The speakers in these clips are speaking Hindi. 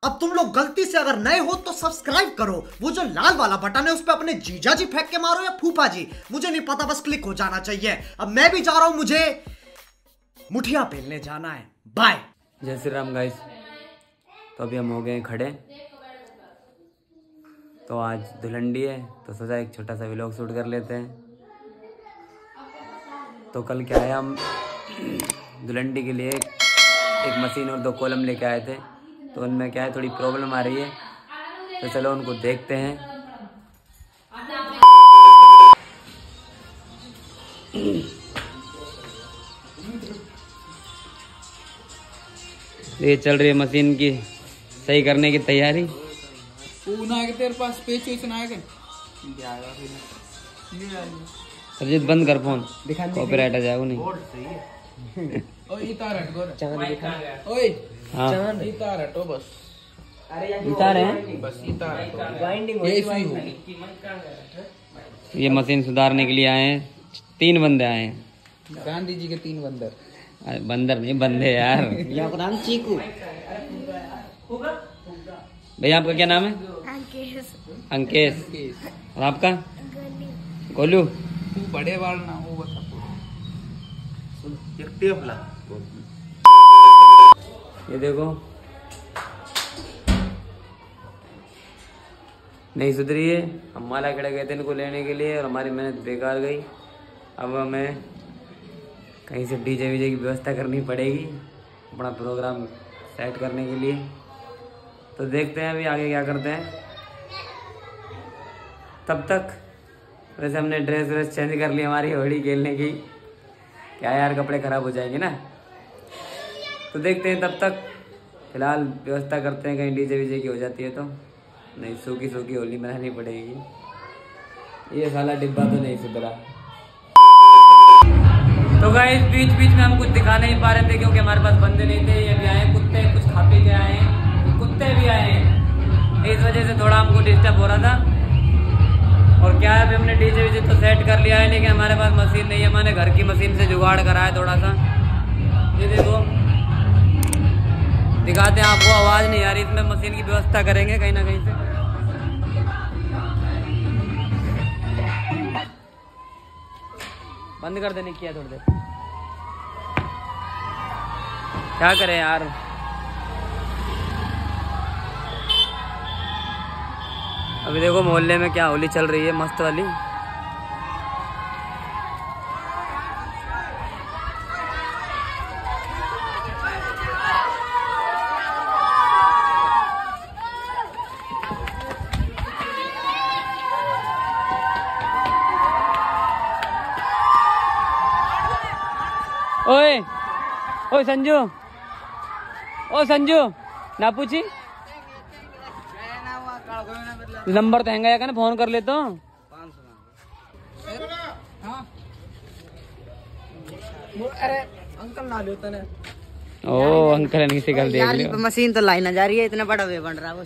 अब तुम लोग गलती से अगर नए हो तो सब्सक्राइब करो, वो जो लाल वाला बटन है उस पर अपने जीजा जी फेंक के मारो या फूफा जी, मुझे नहीं पता, बस क्लिक हो जाना चाहिए। अब मैं भी जा रहा हूं, मुझे मुठिया पेलने जाना है। बाय। जय श्री राम गाइस। तो अभी हम हो गए खड़े, तो आज धुलंडी है तो सोचा एक छोटा सा व्लॉग शूट कर लेते हैं। तो कल क्या है, हम धुलंडी के लिए एक मशीन और 2 कॉलम लेके आए थे, तो उनमें क्या है थोड़ी प्रॉब्लम आ रही है, तो चलो उनको देखते हैं। ये चल रही है मशीन की सही करने की तैयारी। तेरे पास सरजीत बंद कर फोन, कॉपीराइट आ जाएगा नहीं। हाँ इतार है, ये मशीन सुधारने के लिए आए हैं। 3 बंदे आए हैं, गांधी जी के 3 बंदर। बंदर नहीं, बंदे यार। यहाँ का नाम चीकू। भैया आपका क्या नाम है? अंकेश। और आपका? गोलू। बड़े वाल ना वो बता। ये देखो नहीं सुधरी है। हम माला खड़े गए थे इनको लेने के लिए और हमारी मेहनत बेकार गई। अब हमें कहीं से डीजे वीजे की व्यवस्था करनी पड़ेगी अपना प्रोग्राम सेट करने के लिए। तो देखते हैं अभी आगे क्या करते हैं। तब तक वैसे हमने ड्रेस व्रेस चेंज कर ली हमारी होली खेलने की। क्या यार, कपड़े खराब हो जाएंगे ना, तो देखते हैं। तब तक फिलहाल व्यवस्था करते हैं, कहीं डीजे वीजे की हो जाती है तो नहीं, सूखी सूखी होली मनानी पड़ेगी। ये साला डिब्बा तो नहीं सुधरा। तो गाइस बीच बीच में हम कुछ दिखा नहीं पा रहे थे क्योंकि हमारे पास बंदे नहीं थे। ये भी आए कुत्ते, कुछ खा पी के आए हैं, कुत्ते भी आए हैं, इस वजह से थोड़ा हमको डिस्टर्ब हो रहा था। और क्या है, अभी हमने डीजे वीजे तो सेट कर लिया है, लेकिन हमारे पास मशीन नहीं है। मैंने घर की मशीन से जुगाड़ करा है थोड़ा सा। ये देखो, दिखाते हैं आपको। आवाज़ नहीं आ रही, इसमें मशीन की व्यवस्था करेंगे कहीं ना कहीं से। बंद कर देने किया थोड़ी देर। क्या करें यार, अभी देखो मोहल्ले में क्या होली चल रही है मस्त वाली। ओए ओए संजू, ओ संजू ना पूछी नंबर तो हैंगा का ना, फोन कर लेता हूँ। अरे अंकल ना लेता ना। ओ अंकल नहीं से गल देख लियो। मशीन तो लाइन जा रही है, इतना बड़ा वे बन रहा है।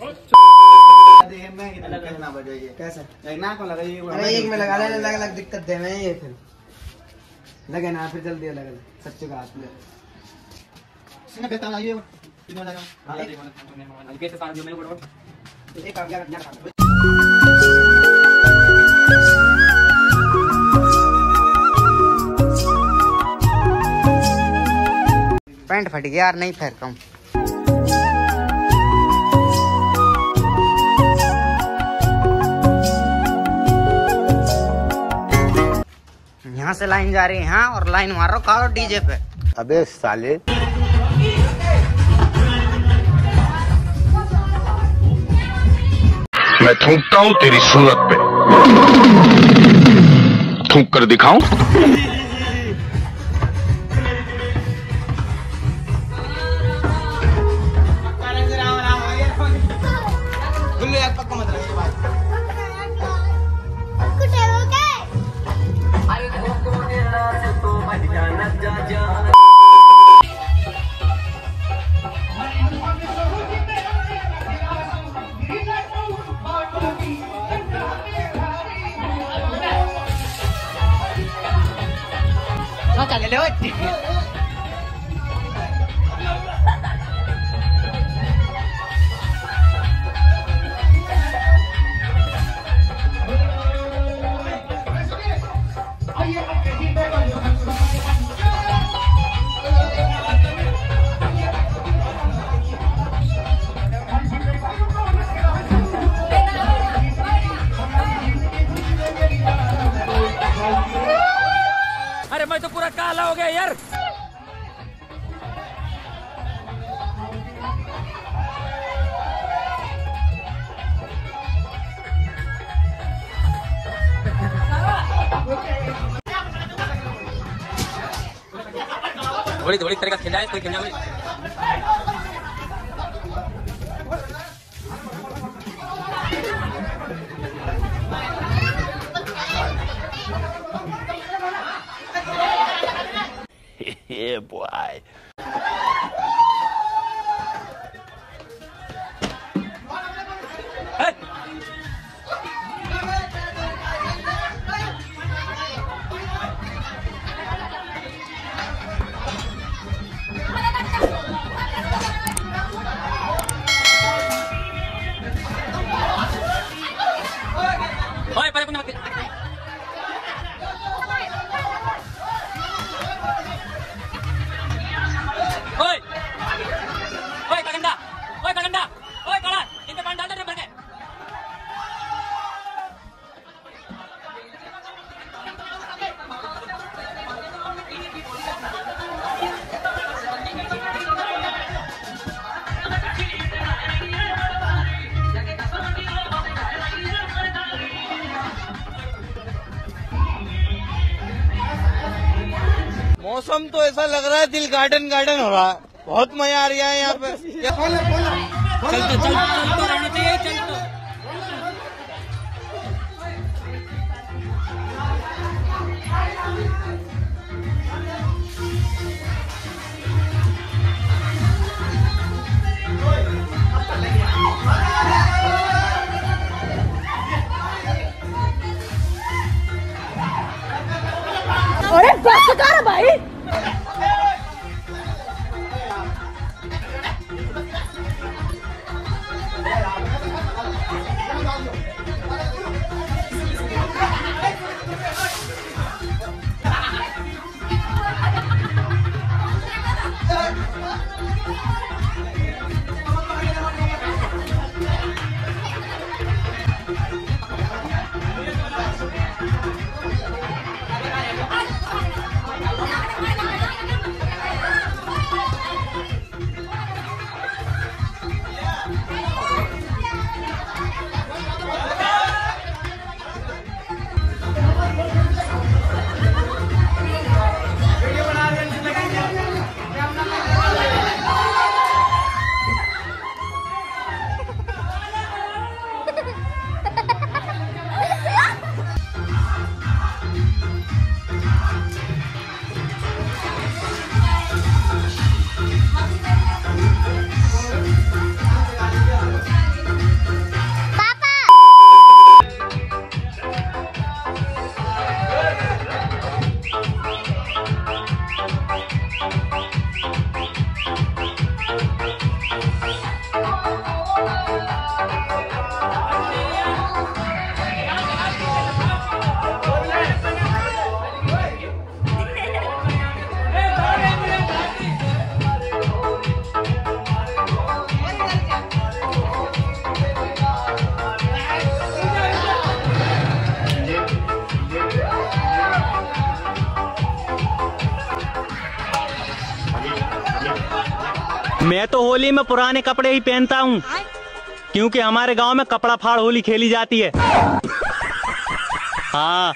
कैसा अरे एक में लगा ले, अलग अलग दिक्कत दे में ये फिर लगे ना, फिर जल्दी अलग अलग सच्चे का हाथ में इसने बेटा आइए तीनों लगा। हां हल्के से पानी जो मेरे को एक काम क्या पैंट फट गया यार, नहीं फेंकता हूँ। यहाँ से लाइन जा रही है, हाँ, और लाइन मारो कारो डीजे पे। अबे साले, मैं थूकता हूँ तेरी सूरत पे, थूक कर दिखाऊं। चले लो थोड़ी थोड़ी तरीका खिलाए कोई खिलाए Yeah, boy. मौसम तो ऐसा लग रहा है दिल गार्डन गार्डन हो रहा है। बहुत मजा आ रहा है यहाँ पे। चल तो रहना चाहिए चल तो। अरे बस कर भाई। मैं तो होली में पुराने कपड़े ही पहनता हूँ क्योंकि हमारे गांव में कपड़ा फाड़ होली खेली जाती है। हाँ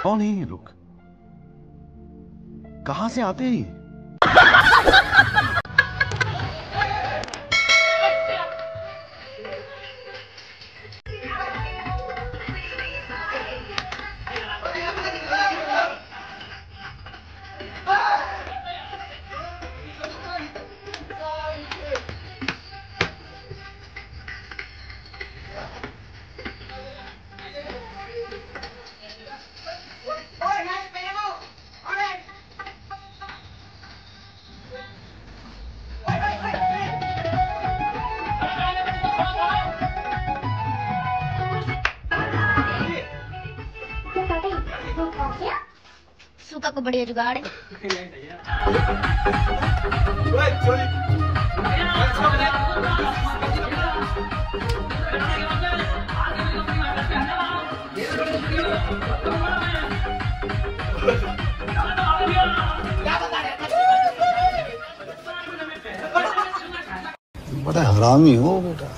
कौन है ये लोग? कहां से आते हैं? सूखा को बढ़िया जुगाड़ है। बड़ा हरामी हो बेटा।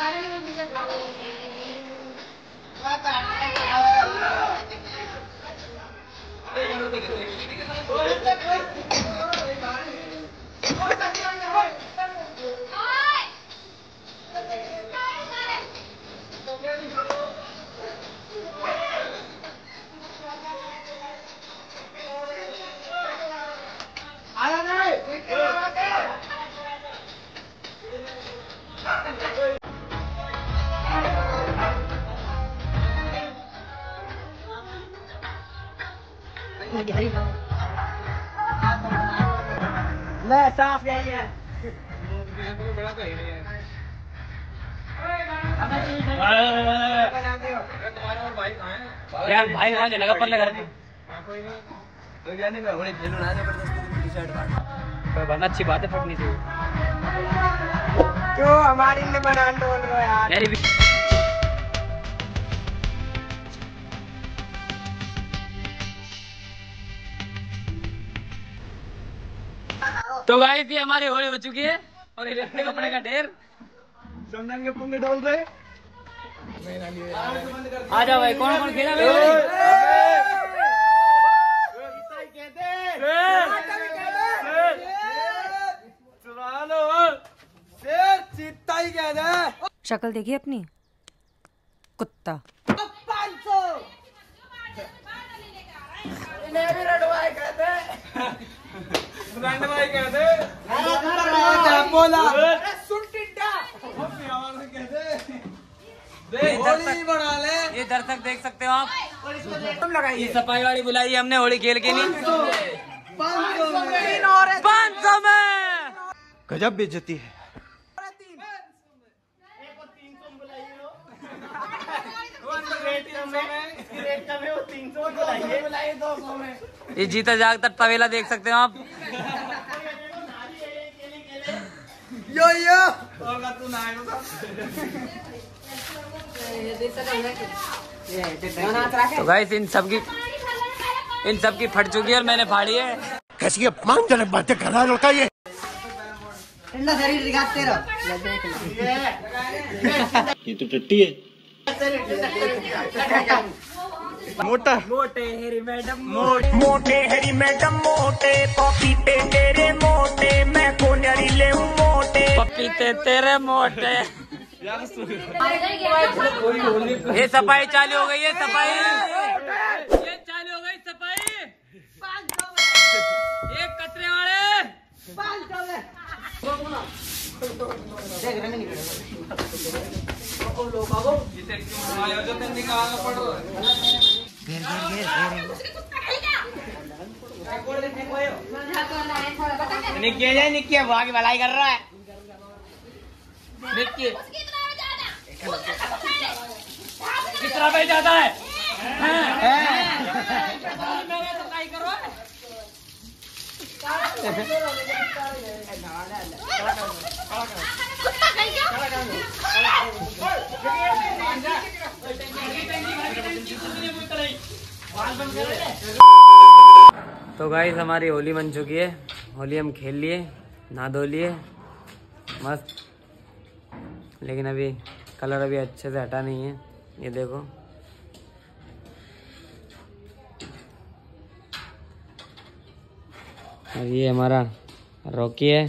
मैं साफ यही है। यार भाई वहाँ लगा पर लगा बनना अच्छी बात है, फटनी से क्यों हमारी ने बना बोल रहे हो यार। तो गाइस ये हमारी होली हो चुकी है और ये अपने कपड़े का ढेर समझाएंगे पुंगे डोल रहे। आ जाओ भाई, कौन कौन खेला भाई? शक्ल देखिए अपनी, कुत्ता। ये दर्शक देख सकते हो आप, ये सफाई वाली बुलाई हमने होली खेल के नहीं 500 में। गजब बेइज्जती है। ये जीता जागता तवेला देख सकते हो आप। यो तो गाइस इन सबकी फट चुकी है और मैंने फाड़ी है। कैसी अपमानजनक बातें कर रहा है लड़का ये। ठंडा शरीर दिखाते रहो। ये तो टट्टी है। मोटा मोटे हेरी मैडम मोटे हेरी मैडम मोटे पपीते तेरे मोटे मैं कोन्यारी ले मोटे पपीते तेरे मोटे। ये सफाई चालू हो गई है, सफाई ये चालू हो गई सफाई। एक कचरे वाले निक्की भाग भलाई कर रहा है। निक्की किस तरह पे जाता है? तो गाइस हमारी होली बन चुकी है। होली हम खेल लिए, नहा धो लिए मस्त, लेकिन अभी कलर अभी अच्छे से हटा नहीं है। ये देखो और ये हमारा रॉकी है।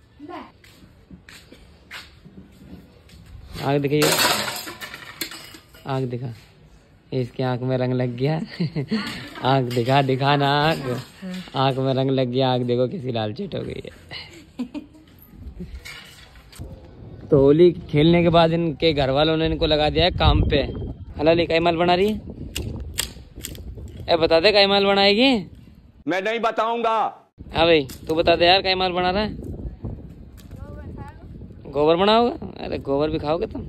आँख दिखाइए, आँख दिखा। इसकी आँख में रंग लग गया। आँख दिखा ना, आँख में रंग लग गया। आँख देखो किसी लाल चिट हो गई है। तो होली खेलने के बाद इनके घर वालों ने इनको लगा दिया है काम पे। हलाली कई माल बना रही है? बता दे कई माल बनाएगी? मैं नहीं बताऊंगा। हाँ भाई तू बता दे यार, कई माल बना रहा है? गोबर बनाओगे? अरे गोबर भी खाओगे तुम?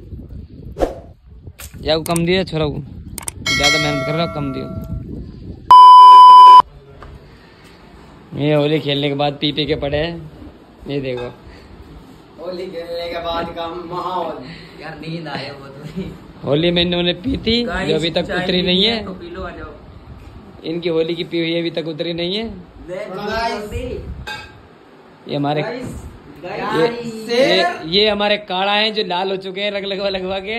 या कम दियो छोरा को, ज्यादा मेहनत कर रहा हो, कम दियो। ये होली खेलने के बाद पी के पड़े हैं। ये देखो होली खेलने के बाद का माहौल यार, नींद आया वो तो। होली में इन्होंने पी थी जो अभी तक उतरी नहीं है। इनकी होली की पी हुई अभी तक उतरी नहीं है। ये हमारे ये हमारे काड़ा हैं जो लाल हो चुके हैं लगवा लगवा के।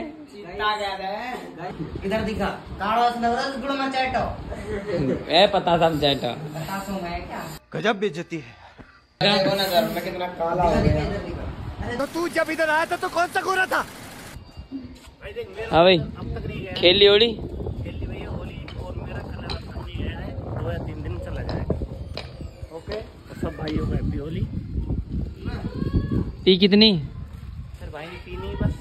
इधर दिखा काड़ा गुड़ में चैटो ए पता सब चैटो गजब बेइज्जती है। कितना काला हो गया। तो तू जब इधर आया था तो कौन सा गोरा था? हाँ भाई खेल ली होली? खेली भैया होली और मेरा कलर है 2 या 3 दिन चला जाएगा। ओके तो सब भाइयों को हैप्पी होली। पी कितनी? सर भाई ने पी नहीं बस।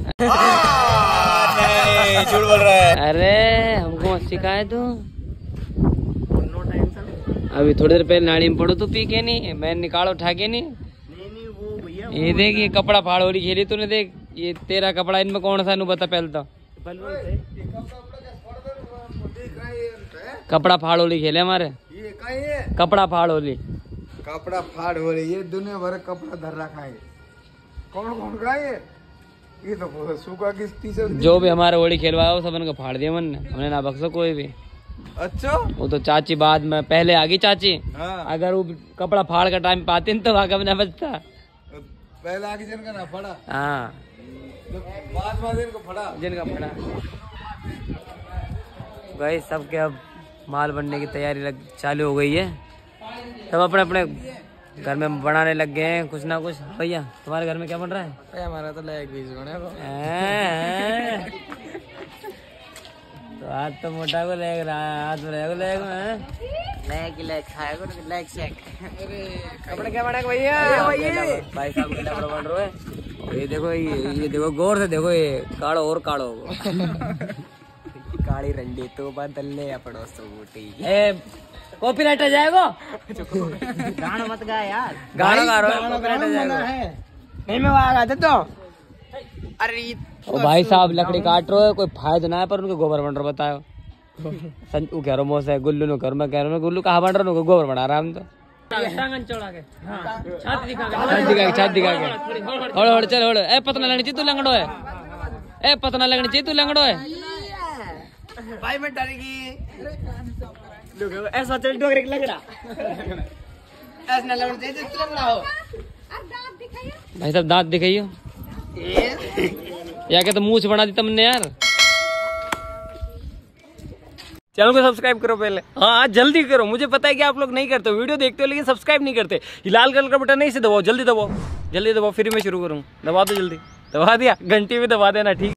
नहीं झूठ बोल रहा है। अरे हमको मत सिखाए तू। No tension. अभी थोड़ी देर पहले नाड़ी में पड़ो तो पी के नहीं, मैं निकाल उठा के नहीं। नहीं वो भैया ये देख ये कपड़ा फाड़ होली खेली तूने, देख ये तेरा कपड़ा, इनमें कौन सा नु बता पहले तो। बलवन थे। कपड़ा फाड़ होली खेले हमारे। ये कहीं है कपड़ा फाड़ होली। कपड़ा फाड़ हो रही है, दुनिया भर कपड़ा धर रखा है। कौन कौन का ये तो सूखा किस्ती से जो भी हमारे होली खेलवाया वो सब इनको फाड़ दिया मन, हमने ना बख्शो कोई भी। अच्छा वो तो चाची बाद में पहले आ गई चाची। हाँ। अगर वो कपड़ा फाड़ का टाइम पाती न तो वाकई में ना बचता। पहले आगे जिनका ना फड़ा, हाँ बाद में जिनको फड़ा। जिनका फड़ा। भाई सबके अब माल बनने की तैयारी चालू हो गई है। सब अपने अपने घर में बनाने लग गए हैं कुछ ना कुछ। भैया तुम्हारे घर में क्या बन रहा है? हमारा तो लेग पीस बने तो आज तो मोटा को लेग रहा है, आज लेग खाएगा लेग शेक। कपड़े क्या बना भैया? भाई साहब के कपड़े बन रहे हैं। ये देखो ये देखो गौर से देखो, ये काढ़ो और काढ़ो काली रंडी तो बदल ले अपनों सूटी। कॉपीराइट आ जाएगा। गाना मत गा यार। गाना गा रहा है, कॉपीराइट आ जाएगा। नहीं मैं वहाँ गाते तो। अरे ओ भाई साहब लकड़ी काट रहे हो, कोई फायदा ना है पर उनको गोबर बन रहा बताओ। संजू कह रहा मोस है, गुल्लू ने कर, मैं कह रहा हूँ गुल्लू कहाँ बन रहा है, गोबर बना रहा है हम तो। छाती दिखा के होड़ चल होड़। ए पतना लगनी चाहिए तू लंगड़ो है, ए पतना लगनी चाहिए तू लंगड़ो है। भाई मैं डरेगी। ऐसा चल डोगरे लग रहा ऐसा ना लगना चाहिए तो लग रहा हो। भाई साहब दांत दिखाइयो। या क्या तो मूछ बना दी तुमने यार। चैनल को सब्सक्राइब करो पहले। हाँ जल्दी करो, मुझे पता है कि आप लोग नहीं करते, वीडियो देखते हो लेकिन सब्सक्राइब नहीं करते। ये लाल कलर का बटन नहीं से दबाओ, जल्दी दबाओ, जल्दी दबाओ, फिर मैं शुरू करूँ। दबा दो जल्दी, दबा दिया, घंटी भी दबा देना ठीक।